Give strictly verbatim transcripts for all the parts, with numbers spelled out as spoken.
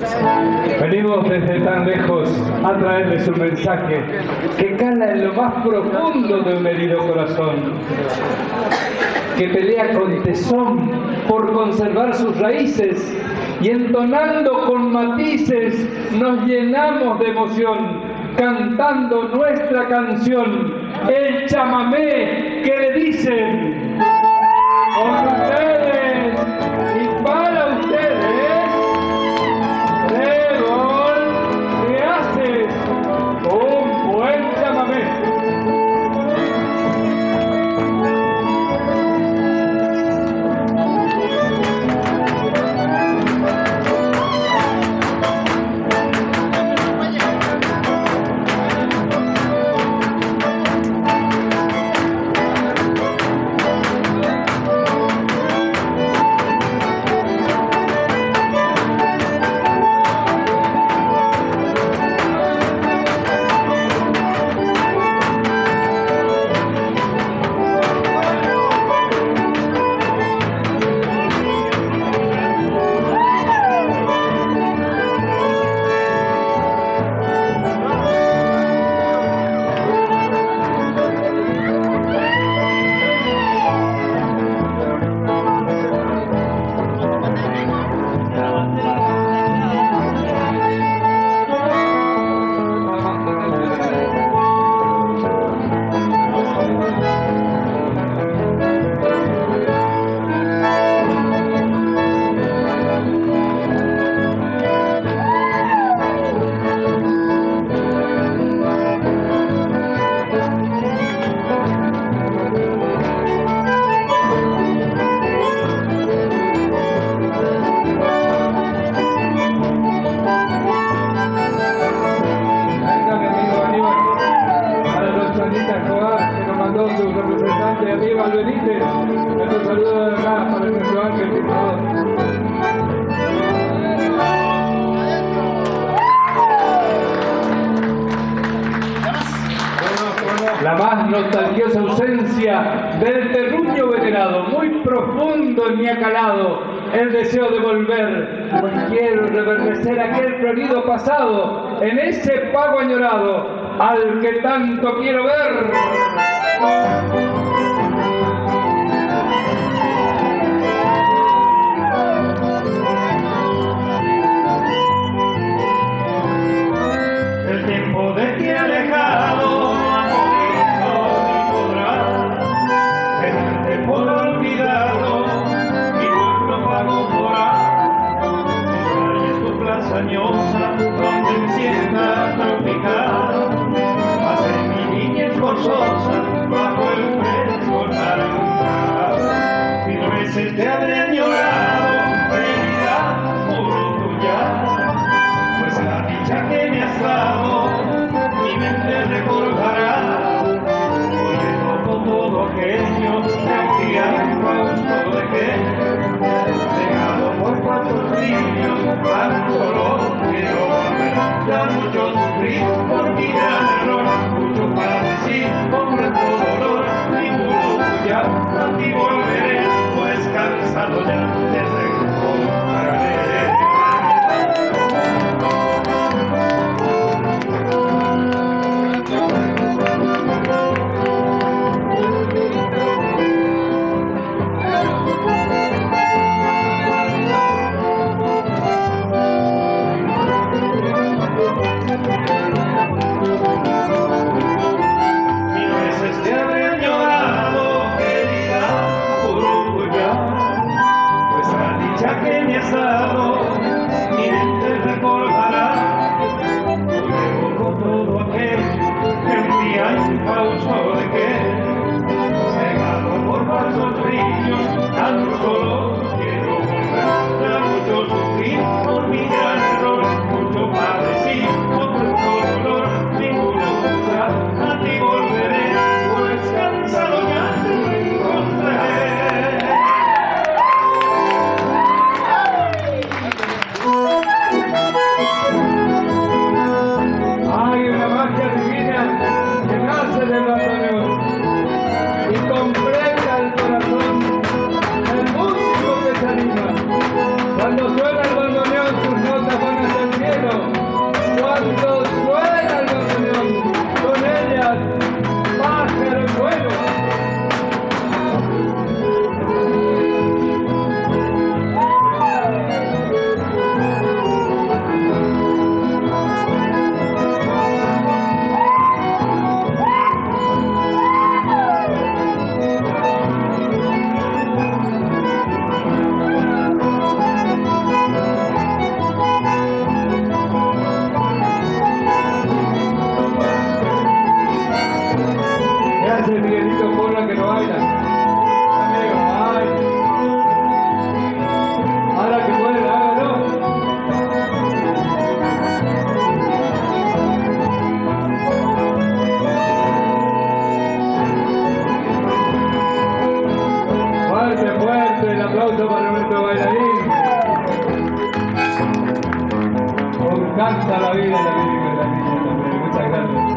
Venimos desde tan lejos a traerles un mensaje que cala en lo más profundo de un herido corazón, que pelea con tesón por conservar sus raíces, y entonando con matices nos llenamos de emoción, cantando nuestra canción, el chamamé que le dicen: con ustedes y para ustedes, Trébol, que haces un buen chamamé. La más nostalgiosa ausencia del terruño venerado, muy profundo en mi ha calado el deseo de volver, pues quiero reverdecer aquel florido pasado, en ese pago añorado al que tanto quiero ver. El tiempo de ti alejado por olvidado, mi pueblo pago morar, es tu plaza añosa, donde encienda tropical, hace mi niñez forzosa, bajo el fresco naranjal. Mil veces te habré añorado, realidad puro tuya, pues la dicha que me has dado, mi mente recordará, oyendo todo aquello que al gusto de que dejado por cuatro niños tan solo quiero volver. Ya mucho sufrí por mi gran error, mucho padecí con tanto dolor, ninguno tuya a ti volveré, pues cansado ya te recordaré. canta la vida, la vida y la niña también. Muchas gracias.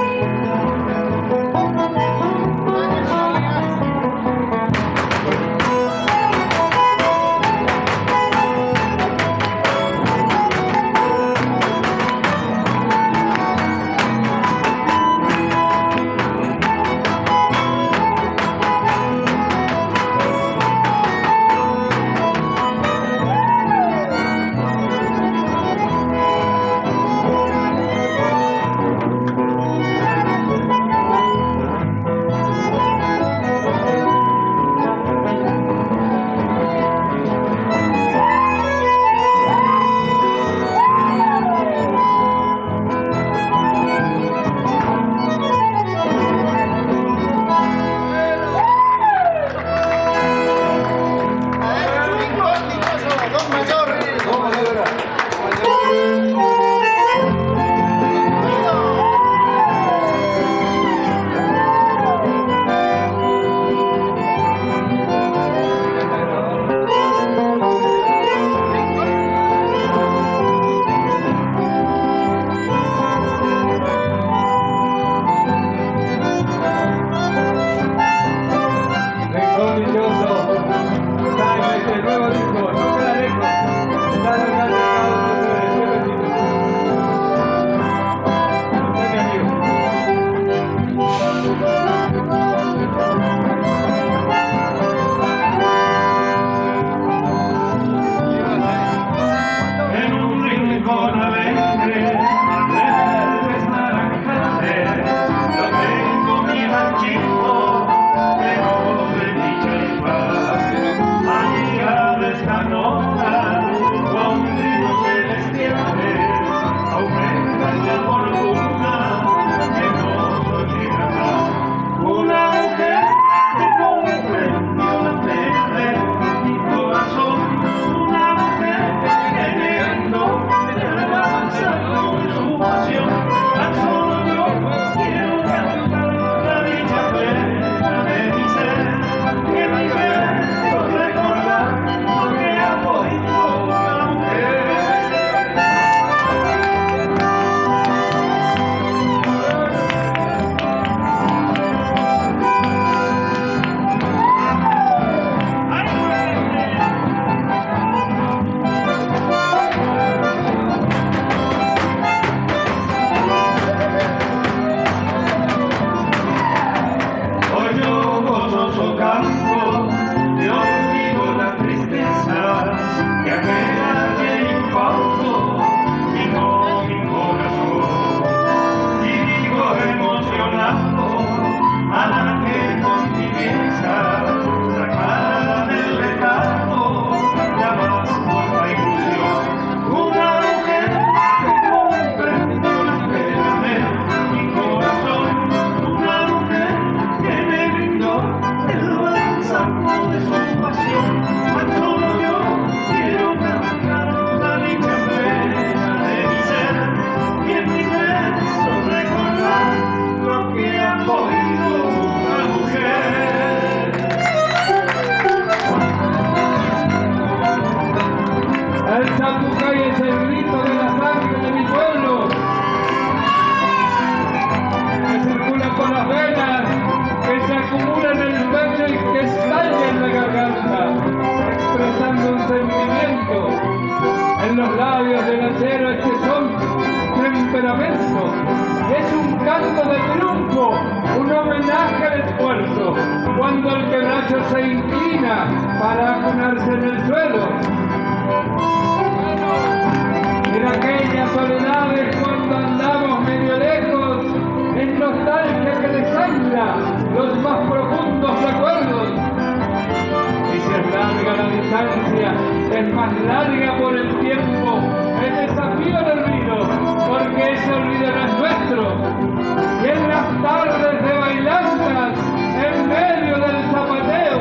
Es un canto de triunfo, un homenaje al esfuerzo, cuando el quebracho se inclina para acunarse en el suelo. En aquellas soledades cuando andamos medio lejos, en nostalgia que desangra los más profundos recuerdos. Y si es larga la distancia, es más larga por el tiempo, el desafío del olvido, porque ese olvido no es nuestro. Y en las tardes de bailantas, en medio del zapateo,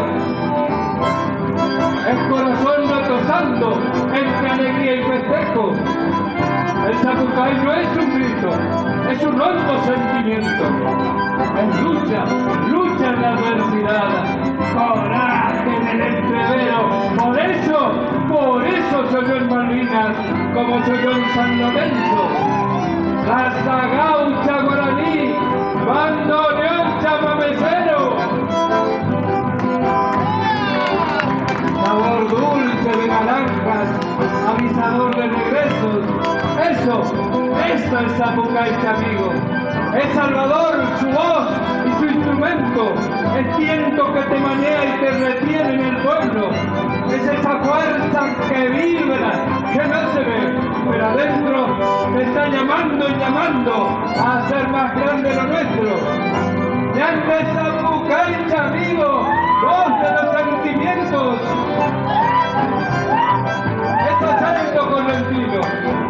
el corazón retozando entre alegría y festejo. El zapucay no es un grito, es un hondo sentimiento. Es lucha, lucha en la adversidad. ¡Coraje! en el entrevero. Por eso, por eso soy yo en Malvinas, como soy yo en San Lorenzo. Raza gaucha guaraní, bandoneón chamamecero. Sabor dulce de naranjas, avisador de regresos. Eso, eso es Zapucaicha, amigo. Es Salvador, su voz y su instrumento. Es viento que te manea y te retiene en el pueblo. Es esa fuerza que vibra, que no se ve, pero adentro te está llamando y llamando a hacer más grande lo nuestro. ¡Grande Zapucaicha, amigo! ¡Voz de los sentimientos! ¡Es acento correntino!